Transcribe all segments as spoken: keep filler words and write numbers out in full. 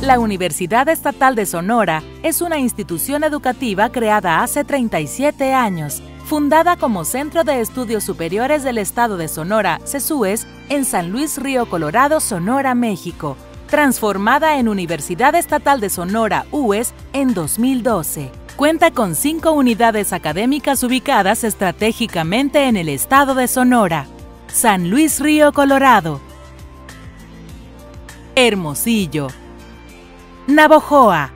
La Universidad Estatal de Sonora es una institución educativa creada hace treinta y siete años, fundada como Centro de Estudios Superiores del Estado de Sonora, CESUES, en San Luis Río Colorado, Sonora, México, transformada en Universidad Estatal de Sonora, U E S, en dos mil doce. Cuenta con cinco unidades académicas ubicadas estratégicamente en el estado de Sonora: San Luis Río Colorado, Hermosillo, Navojoa,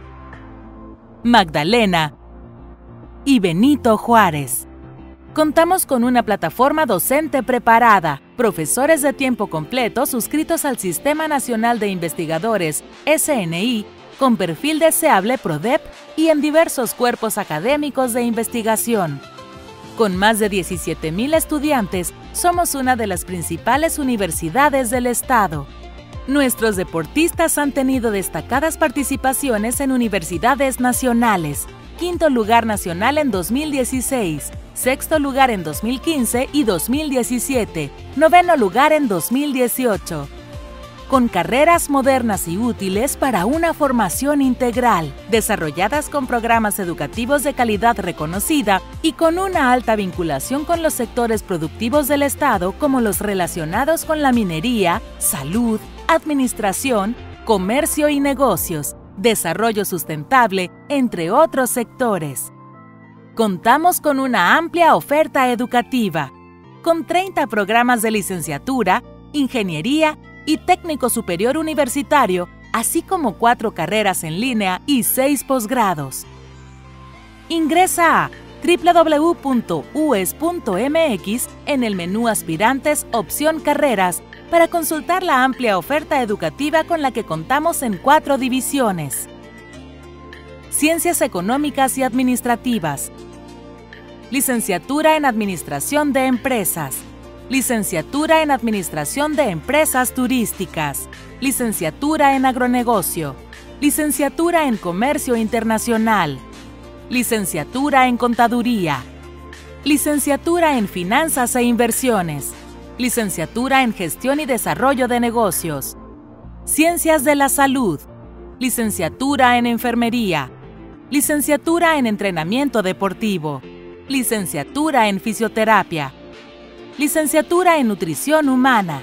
Magdalena y Benito Juárez. Contamos con una plataforma docente preparada, profesores de tiempo completo suscritos al Sistema Nacional de Investigadores, S N I, con perfil deseable PRODEP y en diversos cuerpos académicos de investigación. Con más de diecisiete mil estudiantes, somos una de las principales universidades del estado. Nuestros deportistas han tenido destacadas participaciones en universidades nacionales: quinto lugar nacional en dos mil dieciséis, sexto lugar en dos mil quince y dos mil diecisiete, noveno lugar en dos mil dieciocho. Con carreras modernas y útiles para una formación integral, desarrolladas con programas educativos de calidad reconocida y con una alta vinculación con los sectores productivos del estado, como los relacionados con la minería, salud, administración, comercio y negocios, desarrollo sustentable, entre otros sectores. Contamos con una amplia oferta educativa, con treinta programas de licenciatura, ingeniería y técnico superior universitario, así como cuatro carreras en línea y seis posgrados. Ingresa a doble u doble u doble u punto u e s punto m x en el menú Aspirantes, opción Carreras, para consultar la amplia oferta educativa con la que contamos en cuatro divisiones: Ciencias Económicas y Administrativas, Licenciatura en Administración de Empresas, Licenciatura en Administración de Empresas Turísticas, Licenciatura en Agronegocio, Licenciatura en Comercio Internacional, Licenciatura en Contaduría, Licenciatura en Finanzas e Inversiones, Licenciatura en Gestión y Desarrollo de Negocios, Ciencias de la Salud, Licenciatura en Enfermería, Licenciatura en Entrenamiento Deportivo, Licenciatura en Fisioterapia, Licenciatura en Nutrición Humana,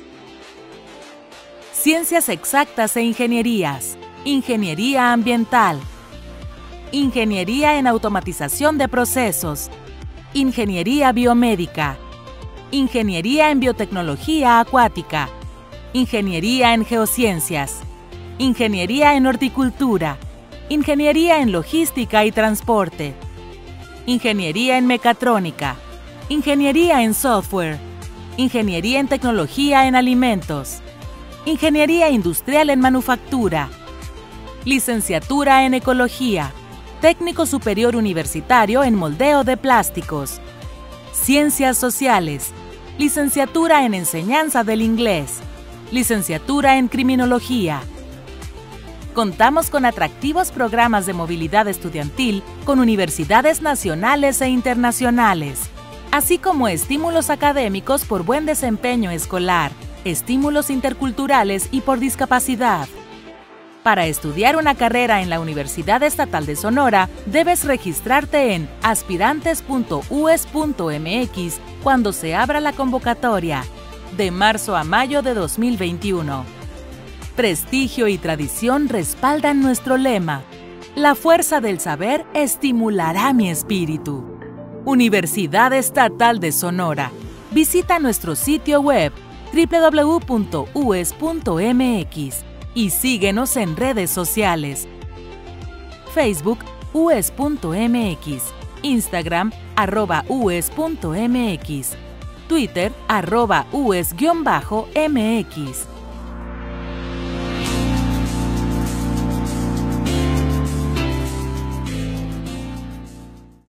Ciencias Exactas e Ingenierías, Ingeniería Ambiental, Ingeniería en Automatización de Procesos, Ingeniería Biomédica, Ingeniería en Biotecnología Acuática, Ingeniería en Geociencias, Ingeniería en Horticultura, Ingeniería en Logística y Transporte, Ingeniería en Mecatrónica, Ingeniería en Software, Ingeniería en Tecnología en Alimentos, Ingeniería Industrial en Manufactura, Licenciatura en Ecología, Técnico Superior Universitario en Moldeo de Plásticos, Ciencias Sociales, Licenciatura en Enseñanza del Inglés, Licenciatura en Criminología. Contamos con atractivos programas de movilidad estudiantil con universidades nacionales e internacionales, así como estímulos académicos por buen desempeño escolar, estímulos interculturales y por discapacidad. Para estudiar una carrera en la Universidad Estatal de Sonora, debes registrarte en aspirantes punto u e s punto m x cuando se abra la convocatoria, de marzo a mayo de dos mil veintiuno. Prestigio y tradición respaldan nuestro lema: la fuerza del saber estimulará mi espíritu. Universidad Estatal de Sonora. Visita nuestro sitio web doble u doble u doble u punto u e s punto m x y síguenos en redes sociales: Facebook u e s punto m x, Instagram arroba u e s punto m x, Twitter arroba u e s guión bajo m x.